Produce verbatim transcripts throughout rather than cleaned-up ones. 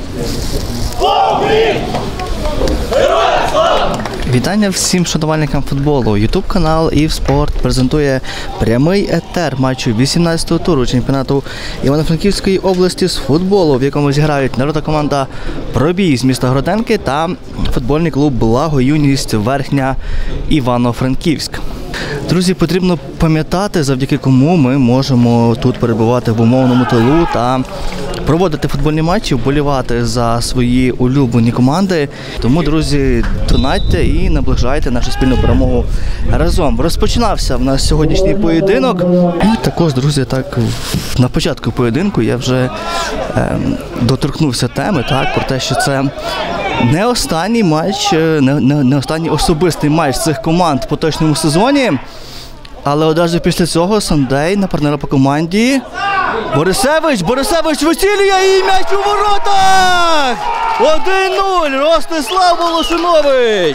Вітання всім шанувальникам футболу. Ютуб канал «Івспорт» презентує прямий етер матчу вісімнадцятого туру чемпіонату Івано-Франківської області з футболу, в якому зіграють народна команда «Пробій» з міста Гроденки та футбольний клуб «Благоюність» Верхня Івано-Франківськ. Друзі, потрібно пам'ятати, завдяки кому ми можемо тут перебувати в умовному тилу та проводити футбольні матчі, вболівати за свої улюблені команди. Тому, друзі, донатьте і наближайте нашу спільну перемогу разом. Розпочинався в нас сьогоднішній поєдинок. І також, друзі, так на початку поєдинку я вже е, доторкнувся теми, так, про те, що це не останній матч, не, не, не останній особистий матч цих команд в поточному сезоні. Але одразу після цього Сандей на партнера по команді. Борисевич, Борисевич вицілює і м'яч у воротах! один нуль, Ростислав Волошинович!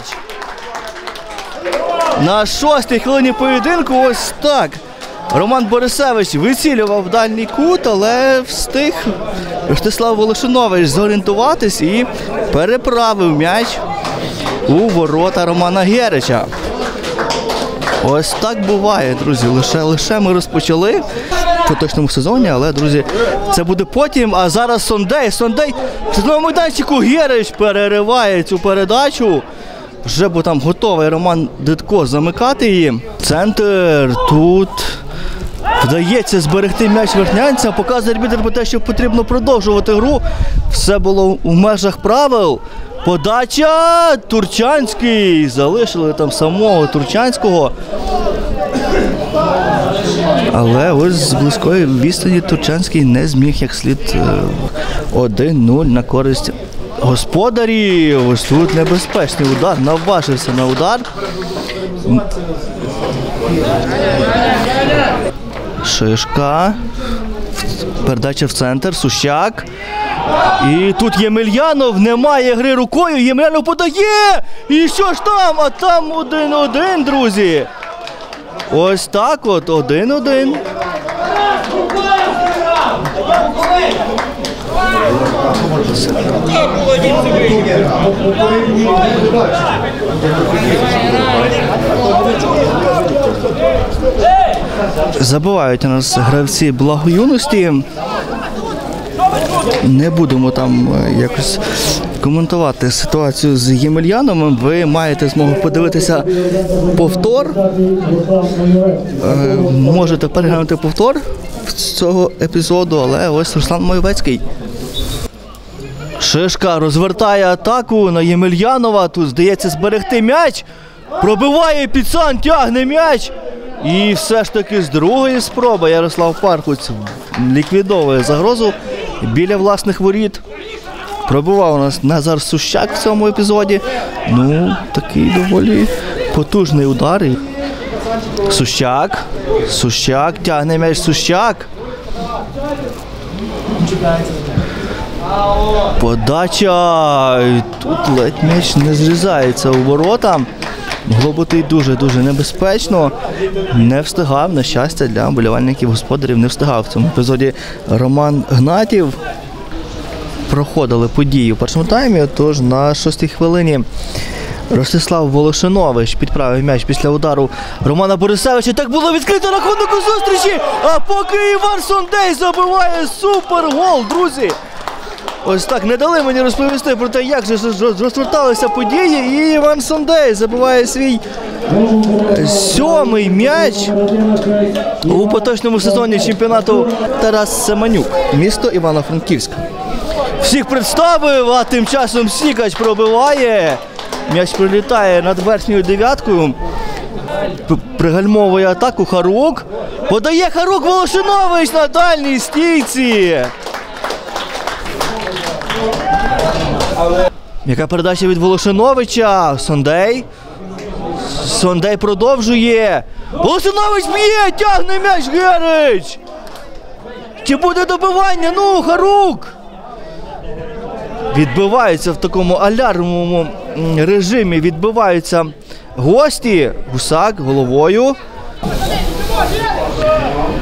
На шостій хвилині поєдинку ось так. Роман Борисевич вицілював дальній кут, але встиг Ростислав Волошинович зорієнтуватись і переправив м'яч у ворота Романа Герича. Ось так буває, друзі. Лише, лише ми розпочали в поточному сезоні, але, друзі, це буде потім. А зараз Сондей. Сондей в цьому майданчику Герич перериває цю передачу. Вже був там готовий Роман Дидко замикати її. Центр. Тут вдається зберегти м'яч верхнянцям. Показує арбітр про те, що потрібно продовжувати гру. Все було у межах правил. Подача! Турчанський! Залишили там самого Турчанського. Але ось з близької відстані Турчанський не зміг як слід. один нуль на користь господарів. Ось тут небезпечний удар. Наважився на удар. Шишка. Передача в центр. Сущак. І тут Ємельянов, немає гри рукою, Ємельянов подає! І що ж там? А там один один, друзі. Ось так от, один один. Забивають у нас гравці Благоюності. Не будемо там якось коментувати ситуацію з Ємельяновим. Ви маєте змогу подивитися повтор. Можете переглянути повтор з цього епізоду, але ось Руслан Майовецький. Шишка розвертає атаку на Ємельянова. Тут, здається, зберегти м'яч. Пробиває Піцан, тягне м'яч. І все ж таки з другої спроби Ярослав Пархуць ліквідовує загрозу біля власних воріт. Пробивав у нас Назар Сущак в цьому епізоді. Ну, такий доволі потужний удар. Сущак. Сущак. Тягне м'яч Сущак. Подача. І тут ледь м'яч не зрізається у ворота. Могло бути і дуже-дуже небезпечно. Не встигав, на щастя, для вболівальників господарів не встигав в цьому епізоді Роман Гнатів. Проходили події у першому таймі, тож на шостій хвилині Ростислав Волошинович підправив м'яч після удару Романа Борисевича. Так було відкрито рахунок у зустрічі, а поки Іван Сондей забиває супергол, друзі. Ось так, не дали мені розповісти про те, як же розверталися події, і Іван Сондей забиває свій сьомий м'яч у поточному сезоні чемпіонату. Тарас Семенюк, місто Івано-Франківськ. Всіх представив, а тим часом Сікач пробиває. М'яч прилітає над верхньою дев'яткою. Пригальмовує атаку Харук. Подає Харук, Волошинович на дальній стійці. Яка передача від Волошиновича? Сондей. Сондей продовжує. Волошинович б'є, тягне м'яч Герич. Чи буде добивання? Ну, Харук. Відбиваються в такому алярмовому режимі. Відбиваються гості. Гусак головою.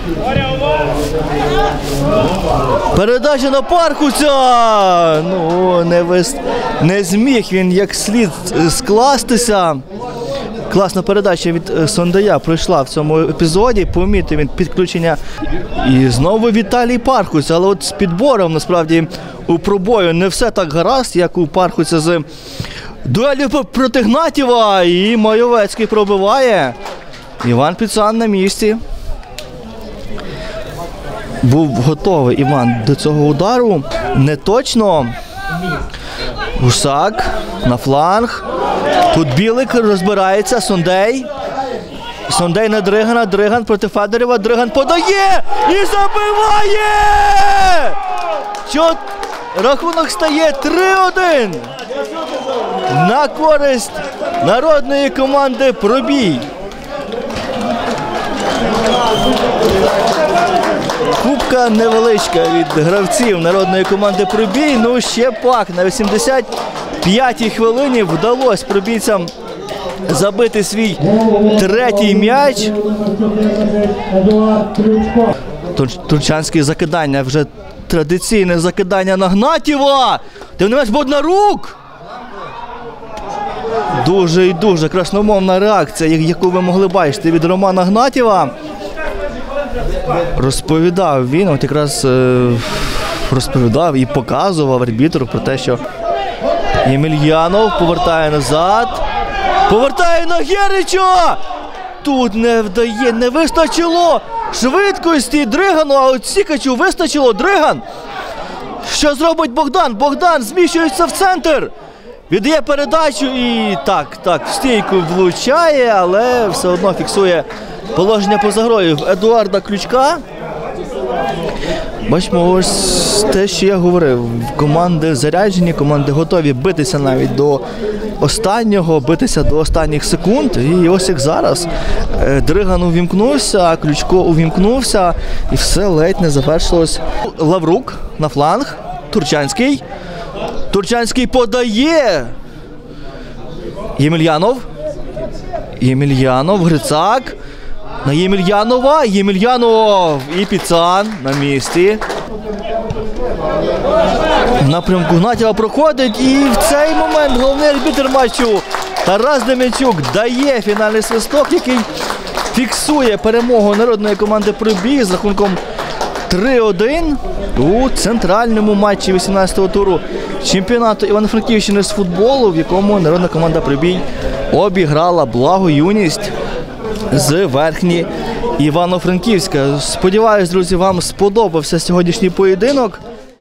Передача на Пархуця. Ну вис... не зміг він як слід скластися. Класна передача від Сондея пройшла в цьому епізоді, помітив він підключення. І знову Віталій Пархуць, але от з підбором, насправді, у пробою не все так гаразд, як у Пархуця з дуелі проти Гнатєва. І Майовецький пробиває. Іван Піцан на місці. Був готовий Іван до цього удару. Не точно. Гусак на фланг. Тут Білик розбирається. Сондей. Сондей на Дригана. Дриган проти Федорєва. Дриган подає і забиває! Чот... Рахунок стає три один. На користь народної команди «Пробій». Кубка невеличка від гравців народної команди «Пробій». Ну, ще пак, на вісімдесят п'ятій хвилині вдалося пробійцям забити свій третій м'яч. Турчанське закидання, вже традиційне закидання на Гнатєва. Ти не маєш Боднарук! Дуже і дуже красномовна реакція, яку ви могли бачити від Романа Гнатєва. Розповідав він, от якраз е, розповідав і показував арбітру про те, що Ємельянов повертає назад, повертає на Герича! Тут не вдає, не вистачило швидкості Дригану, а от Сікачу вистачило. Дриган! Що зробить Богдан? Богдан зміщується в центр! Віддає передачу і так, так, в стійку влучає, але все одно фіксує положення поза грою в Едуарда Ключка. Бачимо, ось те, що я говорив. Команди заряджені, команди готові битися навіть до останнього, битися до останніх секунд. І ось як зараз. Дриган увімкнувся, Ключко увімкнувся, і все ледь не завершилось. Лаврук на фланг, Турчанський. Турчанський подає. Ємельянов. Ємельянов, Грицак. На Ємельянова. Ємельянов і Піцан на місці. В напрямку Гнатєва проходить. І в цей момент головний арбітр матчу Тарас Дем'янчук дає фінальний свисток, який фіксує перемогу народної команди «Пробій» з рахунком три один у центральному матчі вісімнадцятого туру чемпіонату Івано-Франківщини з футболу, в якому народна команда «Пробій» обіграла Благо Юність з Верхні Івано-Франківська. Сподіваюсь, друзі, вам сподобався сьогоднішній поєдинок.